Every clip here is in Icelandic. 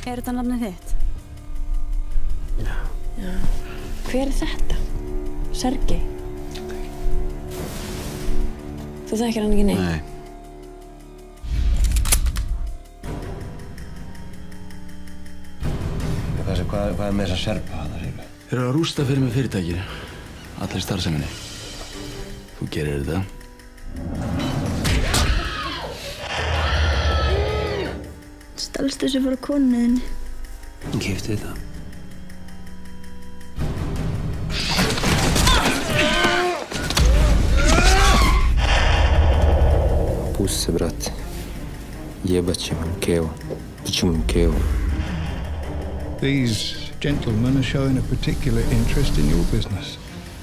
þetta nafnið þitt? Já. Hver þetta? Sergei? Þú þekkir hann ekki neitt? Nei. Hvað með þessa serpa hana, Silvi? Þeir eru að rústa fyrir mig fyrirtækinu. Allir starfseminni. Þú gerir þetta. Stalstu þessu frá konunni þinni? Hún keypti þetta. Пусти, брат. Ебать Кео. Почему Кео? These gentlemen are showing a particular interest in your business.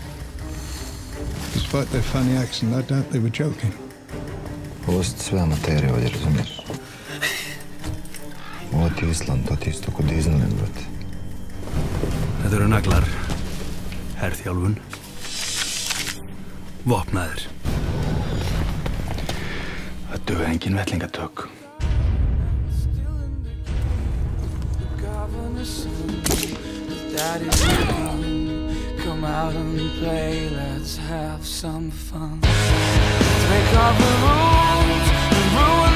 Despite their funny accent, I doubt they were joking. Ovo su sve amaterije ovdje, razumiješ? Ovo ti Island, to ti isto kod Disneyland, brate. Þetta eru naglar, herþjálfun, vopnaðir. Það duga engin vettlingatök. Daddy's gone. Come out and play, let's have some fun. Take off the rules and ruin